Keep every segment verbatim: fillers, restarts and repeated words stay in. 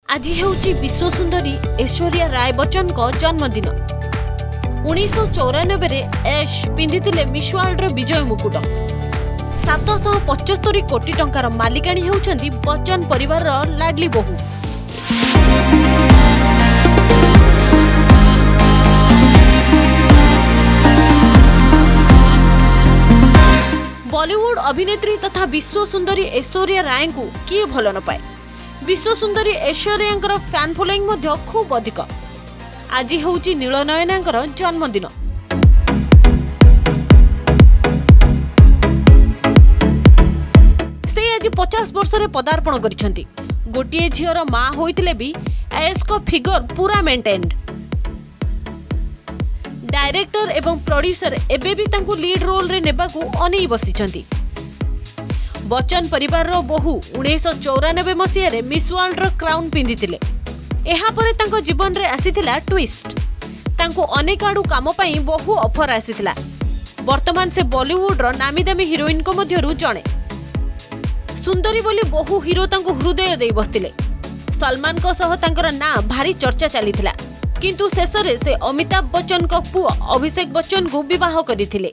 आज हेउची विश्व सुंदरी ऐश्वर्या राय बच्चन को जन्मदिन। उन्नीस चौरानबे रे ऐश पिंधिथिले मिस वर्ल्ड रो विजय मुकुट। सात सौ पचहत्तर कोटी टंकार मालिकाणी हेउचंदी बच्चन परिवार रो लाडली बहु। बॉलीवुड अभिनेत्री तथा विश्व सुंदरी ऐश्वर्या राय को किए भल न पाए। विश्व सुंदरी ऐश्वर्या फैन फॉलोइंग मध्य खूब अधिक। आज होउची नीलनयनांकर जन्मदिन। से आज पचास वर्ष रे पदार्पण करिसेंती। गोटिए झियर मां होइतिले भी ऐश को फिगर पूरा मेंटेन्ड। डायरेक्टर एवं प्रोड्यूसर एबे भी तांको लीड रोल रे नेबाकू अनै बसिछंती। बच्चन परिवार रो बहु उन्नीस चौरानबे मसीह रे मिस वर्ल्ड रो क्राउन पिंधिथिले। एहा परे तांको जीवन रे आसीथिला ट्विस्ट। तांको अनेक आडू काम पई बहु ऑफर आसीथिला। वर्तमान से बॉलीवुड रो नामी दामी हीरोइन को मध्यरु जणे। सुंदरी बोली बहु हीरो तांको हृदय देई बसतिले। सलमान को सह तांकर ना भारी चर्चा चलीथिला, किंतु शेषरे से अमिताभ बच्चन को पुआ अभिषेक बच्चन को विवाह करिथिले।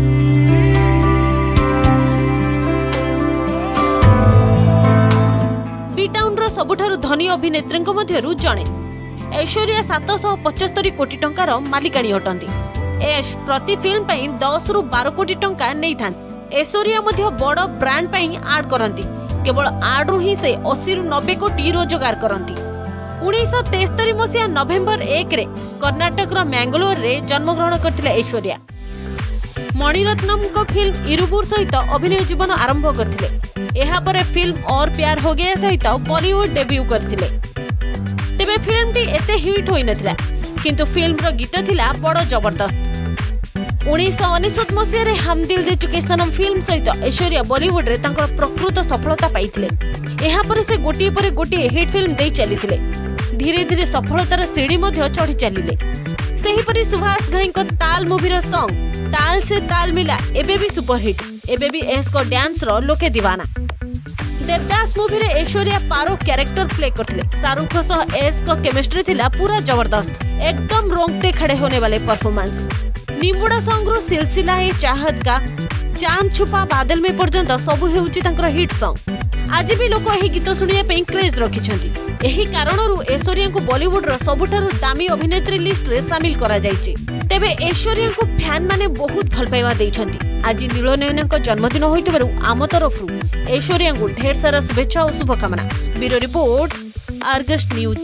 बीटाउन रो सबुठारु धनी अभिनेत्री मध्यरु जणे। ऐश्वर्या सात सौ पचहत्तर कोटी टंकार मालिकाणी अटंती। ऐश प्रति फिल्म पई दस रु बारह कोटी टंका नै थान। ऐश्वर्या मध्य बड़ ब्रांड पई आड करंती। केवल आड रु ही से अस्सी रु नब्बे कोटी रोजगार करंती। उन्नीस तेस्तरी मसीहा नवेम्बर एक रे कर्नाटक रो मैंगलोर रे जन्मग्रहण करथिले ऐश्वर्या। मणिरत्नम को फिल्म इरुबुर सहित अभिनय जीवन आरंभ करथिले। एहा परे फिल्म और प्यार हो गया सहित बॉलीवुड डेब्यू करथिले। तेबे फिल्म टी एते हिट होई नथिला, किंतु फिल्म रो गीत थिला बड़ जबरदस्त। उन्नीस अनेशत मसीहा रे हम दिल दे चुके सनम फिल्म सहित ऐश्वर्या बॉलीवुड रे तांकर प्रकृत सफलता पाइथिले। एहा परे से गोटी परे गोटी हिट फिल्म देई चलीथिले। धीरे धीरे सफलतार सीढ़ी मध्य चढ़ी चलिले। सेहीपरि सुभाष घई को ताल मूवीर सॉन्ग ताल से ताल मिला एबे भी सुपरहिट। एबे भी ऐश को डांस रो लोके दीवाना। देवदास मूवी रे ऐश्वर्या पारो कैरेक्टर प्ले करथिले। शाहरुख को सह ऐश को केमिस्ट्री थिला पूरा जबरदस्त। एकदम रोंगटे खड़े होने वाले परफॉर्मेंस। निंबुड़ा सॉन्ग रो सिलसिला ए चाहत का चांद छुपा बादल में पर्यंत सबु हेउची तांकर हिट सॉन्ग। आज भी लोक एही गीत सुनिया पे क्रेज रखिछंती। एही कारणरू ऐश्वर्या को बॉलीवुड रो सबुठारु दामी अभिनेत्री लिस्ट रे शामिल करा जायछि। तेबे ऐश्वर्या को फैन माने बहुत भल पाइवा दैछंती। आज नीलनयन को जन्मदिन होइतबारु आम तरफरु ऐश्वर्या को ढेर सारा शुभेच्छा और शुभकामना। Bureau report, Argus news.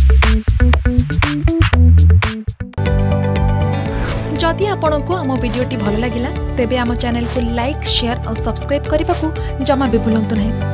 जदि आपंक आम भिडी भल लगा तेब आम चैनल को लाइक, शेयर और सब्सक्राइब करने को जमा भी भूलु नहीं।